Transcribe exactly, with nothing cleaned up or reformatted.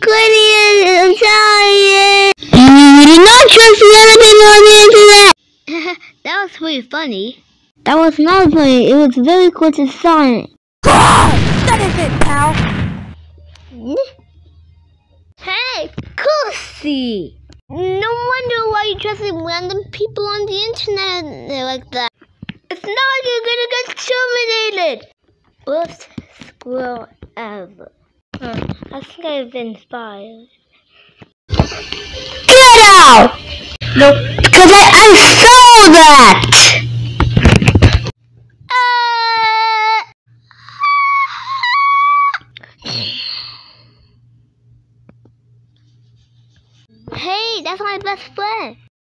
quitting and Italian. You do not trust the other people on the internet. That was pretty funny. That was not funny. It was very close to Sonic. That is it, pal. Hey, Kosi! No wonder why you're trusting random people on the internet like that. If not, you're gonna get terminated! Worst squirrel ever. Huh, I think I've been inspired. Get out! No, because I, I saw that! Uh... Hey, that's my best friend.